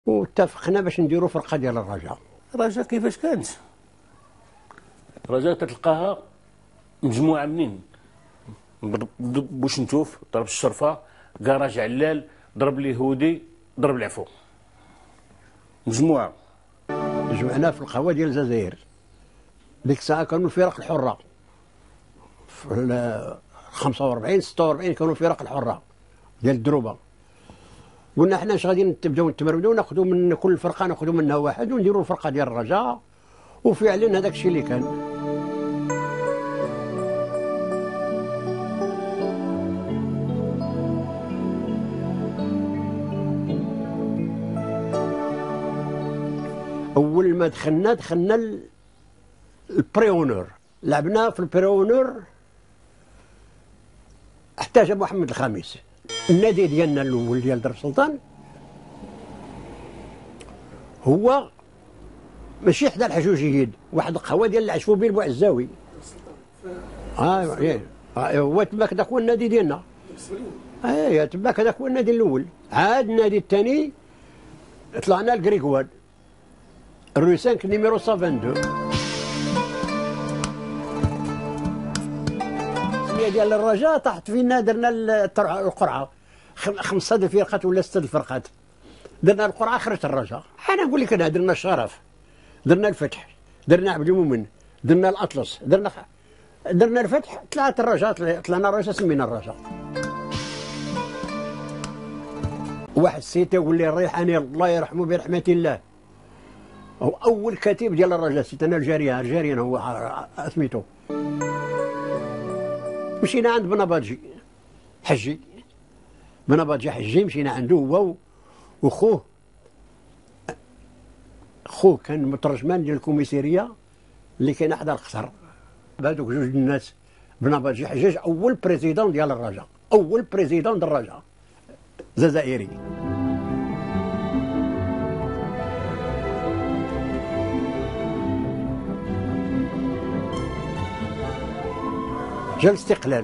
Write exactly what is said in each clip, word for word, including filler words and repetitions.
واتفقنا باش نديروا فرقه ديال الرجاء. الرجاء كيفاش كانت؟ الرجاء تتلقاها مجموعه منين؟ بوش نتوف، ضرب الشرفه، كراج علال، ضرب اليهودي، ضرب العفو. مجموعه جمعنا في القهوه ديال الجزائر. ديك الساعه كانوا الفرق الحره في خمسة وأربعين ستة وأربعين كانوا الفرق الحره ديال الدروبه. قلنا حنا اش غادي نبداو نتمردوا ناخذوا من كل فرقه ناخذوا منها واحد ونديروا الفرقه ديال الرجاء. وفعلا هذاك الشيء اللي كان. اول ما دخلنا دخلنا البري اونور، لعبنا في البري اونور حتى جا محمد الخامس. النادي ديالنا الاول ديال درب سلطان هو ماشي حدا الحجوجيين، واحد القهوه ديال العشفوبي بوعزاوي. اه ايه هو تماك هذاك هو النادي ديالنا. ايه تماك هذاك هو النادي الاول. عاد النادي الثاني طلعنا لكريكوان الروي خمسة نيميرو مية واثنين وسبعين. ديال الرجاء طاحت فينا، درنا القرعه خمسه د الفرقات ولا سته د الفرقات. درنا القرعه خرجت الرجاء. انا نقول لك انا درنا الشرف، درنا الفتح، درنا عبد المؤمن، درنا الاطلس، درنا درنا الفتح، طلعت الرجاء، طلعنا الرجاء سمينا الرجاء. واحد السيد يقول لي الريحاني الله يرحمه برحمه الله، هو اول كاتب ديال الرجاء، سيدنا الجاريه الجاريان هو سميتو. مشينا عند بناباجي حجي، بناباجي حجي مشينا عنده هو وخوه. خوه كان مترجمان ديال الكوميسيريه اللي كاين حدا القصر. هذوك جوج الناس، بناباجي حجاج اول بريزيدون ديال الرجاء، اول بريزيدون ديال الرجاء جزائري. جا الاستقلال،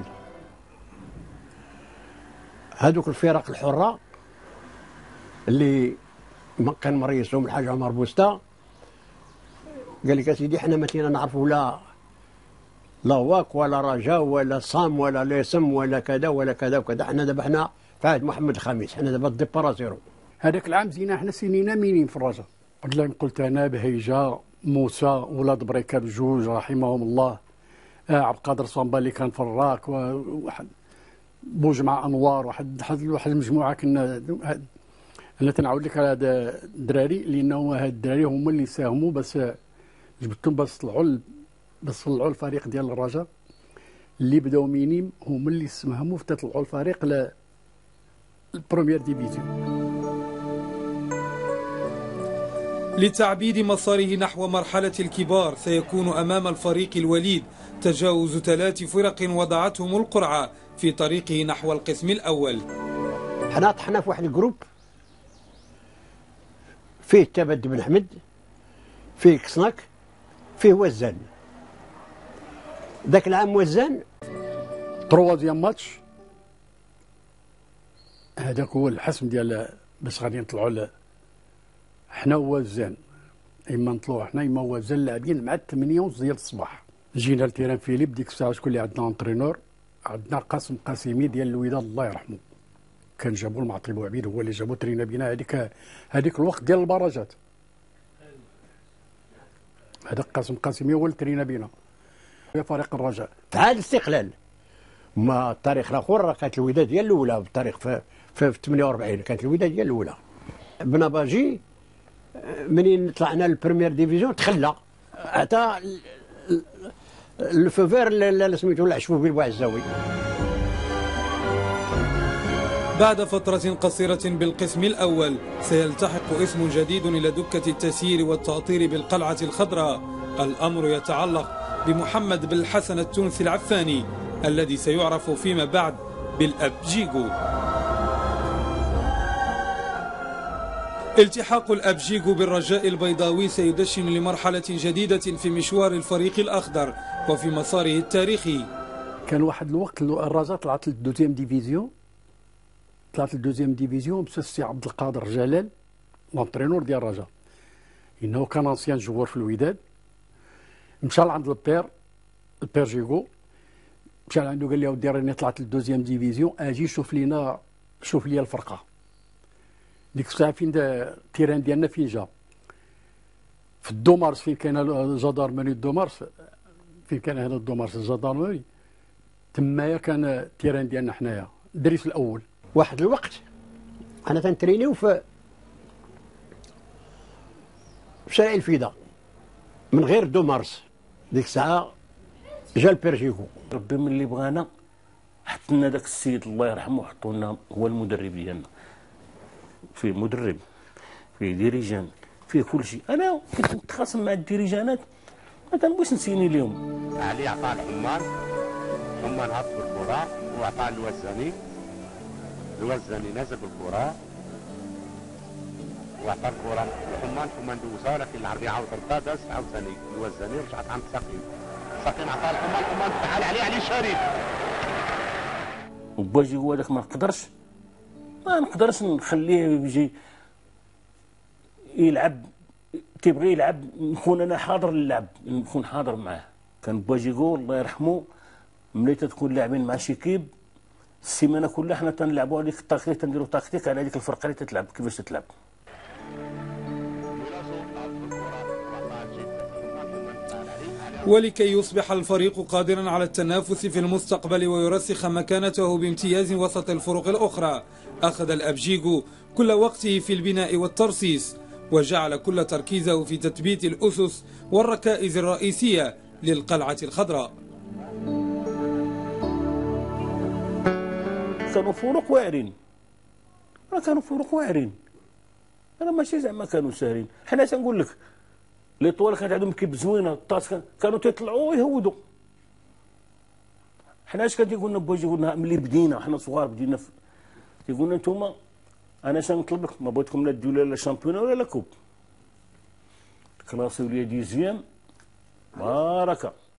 هذوك الفرق الحره اللي كان مريسهم الحاج عمر بوستا قال لك اسيدي حنا ما تينا نعرفوا لا لا واك ولا رجاء ولا صام ولا ليسم ولا كذا ولا كذا وكذا. حنا دابا حنا في عهد محمد الخامس، حنا دابا الديبارا زيرو. هذاك العام زينا حنا سنينا مينين في الرجاء. قلت انا بهيجه موسى ولاد بريكه بجوج رحمهم الله، عبد القادر صنبا اللي كان في الراك، وواحد بوجمع انوار، واحد واحد المجموعه. كنا انا تنعاود لك على هذا الدراري لانه هاد الدراري هما اللي ساهموا باش جبتهم باش طلعوا باش طلعوا الفريق ديال الرجاء اللي بداو مينيم، هما اللي ساهموا في تطلعوا الفريق ل البروميير ديفيزيون. لتعبيد مساره نحو مرحلة الكبار سيكون أمام الفريق الوليد تجاوز ثلاث فرق وضعتهم القرعة في طريقه نحو القسم الأول. حنا طحنا في واحد الجروب فيه تبد بن حمد، فيه كسناك، فيه وزان. ذاك العام وزان تروازيام ماتش، هذاك هو الحسم ديال باش غادي نطلعوا. حنا وزان اما نطلعوا حنا اما وزان لاعبين مع الثمانية ونص ديال الصباح. جينا لتيران فيليب ديك الساعه شكون اللي عندنا انترينور؟ عندنا قاسم قاسمي ديال الوداد الله يرحمه، كان جابوا المعطي بوعبيد هو اللي جابوا ترينا بينا هذيك هذيك الوقت ديال البراجات. هذاك قاسم قاسمي هو اللي ترينا بينا في فريق الرجاء. عاد الاستقلال ما التاريخ الاخر راه كانت الوداد هي الاولى، بالتاريخ في في ثمانية وأربعين كانت الوداد هي الاولى. بناباجي منين طلعنا للبريمير ديفيزيون تخلى حتى الفوفير اللي سميتو العشفوبي بوعزاوي. بعد فترة قصيرة بالقسم الأول سيلتحق اسم جديد إلى دكة التسيير والتأطير بالقلعة الخضراء. الأمر يتعلق بمحمد بن الحسن التونسي العفاني الذي سيعرف فيما بعد بالأبجيغو. التحاق الأبجيغو بالرجاء البيضاوي سيدشن لمرحلة جديدة في مشوار الفريق الأخضر وفي مساره التاريخي. كان واحد الوقت الرجاء طلعت للدوزيام ديفيزيون، طلعت للدوزيام ديفيزيون بس السي عبد القادر جلال لونترينور ديال الرجاء، انه كان انسيان جوار في الوداد، مشى لعند البير البير جيغو، مشى لعندو قال له اودي راني طلعت للدوزيام ديفيزيون، اجي شوف لينا شوف لي الفرقه. ديك الساعه فين التيران ديالنا فين جا؟ في الدومارس فين كاين الجدارمري الدومارس، فين كان هذا الدومارس الجدارمري، تمايا كان التيران ديالنا حنايا الدريس الاول. واحد الوقت انا تنترينيو في في شارع الفيدا من غير دو مارس. ديك الساعه جا البيرجيكو، ربي من اللي بغانا حط لنا داك السيد الله يرحمه، حطوا لنا هو المدرب ديالنا. فيه مدرب، فيه ديريجان، فيه كل شيء. انا كنت متخاصم مع الديريجانات ما كنبغيش نسيني لهم. علي عطاه الحمان، الحمان هبط بالكره وعطاه الوزاني، الوزاني نزل بالكره وعطى الكره الحمان، الحمان دوزها ولكن العربي عاود ردا داز عاوتاني الوزاني رجعت عند ساقين، ساقين عطاه الحمان، الحمان تعال عليه علي شريف. وباجي هو داك ما نقدرش ما نقدرش نخليه يجي يلعب، تيبغي يلعب نكون انا حاضر للعب، نكون حاضر معاه. كان باجيكو الله يرحمه ملي تكون لاعبين مع شيكيب السيمانه كلها حنا تنلعبوا عليك التكتيك، تنديروا تكتيك على هذيك الفرقه اللي تتلعب كيفاش تتلعب. ولكي يصبح الفريق قادرا على التنافس في المستقبل ويرسخ مكانته بامتياز وسط الفرق الأخرى، أخذ الأبجيغو كل وقته في البناء والترصيص، وجعل كل تركيزه في تثبيت الأسس والركائز الرئيسية للقلعة الخضراء. كانوا فرق واعرين، كانوا فرق واعرين، انا ماشي زعما كانوا ساهلين. حنا تنقول لك لي طوال كانت عندهم كيب زوينه، الطاس كانوا تيطلعوا ويهودوا. حنا اش كان تيقول لنا بوجي، قلنا ملي بدينا حنا صغار بدينا في... تيقول لنا نتوما انا اش نطلب لك، ما بغيتكم لا تديو لا شامبيون ولا لا كوب، كلاسيو ليا ديزيام باركه.